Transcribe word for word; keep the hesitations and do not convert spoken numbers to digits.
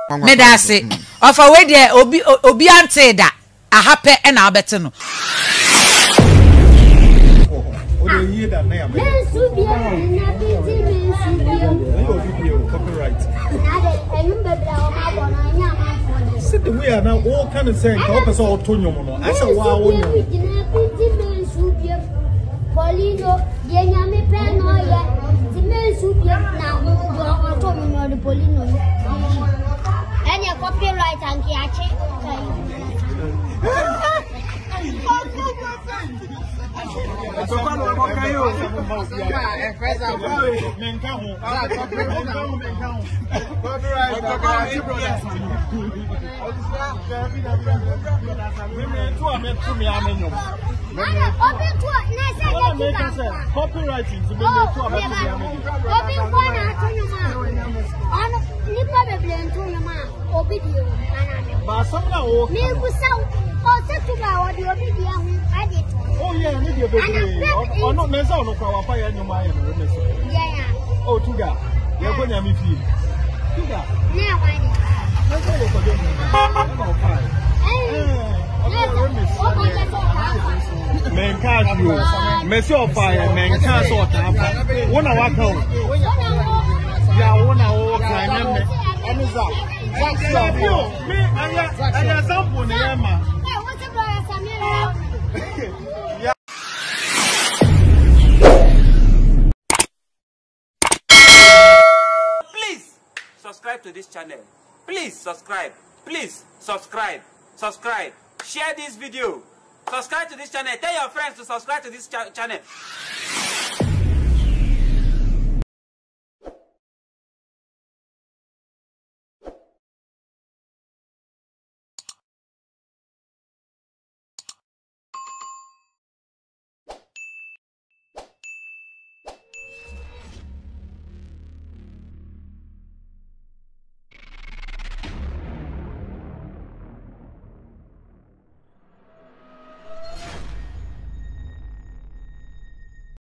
me da se of a way there obi obi ante da a happy and abete no o de yi da na ya me su bi na bi ti me su bi o video copyright na de enum bebra o ma bo na nya ma sit the way na all kind of saying ka person o tonyo mo no asa wa wo nyo Poleeno ye nya me pe no ye ti me su bi na o to mo no de Poleeno anya copyright and kiache so kwa no mo kan yo e pesa menka ho menka ho menka ho copyright brothers copyrighting to me to obi kwana atunyo ma ono nipa beble ntunyo ma obi di o ba somna o mi busa o setuba o di obi di ahu ade to oh yeah ni di beble ono meza ono kwa wafa ya nyuma ya no meso yeah yeah oh tuga ya go nya mi fi tuga na wani meso wo ko do no fa eh men catch you, Messi of fire, men can't sort of one hour count. Yeah, one hour kind of and is up. That's you. Me, I have someone in Emma. Please subscribe to this channel. Please subscribe. Please subscribe. Subscribe. Share this video. Subscribe to this channel. Tell your friends to subscribe to this ch channel.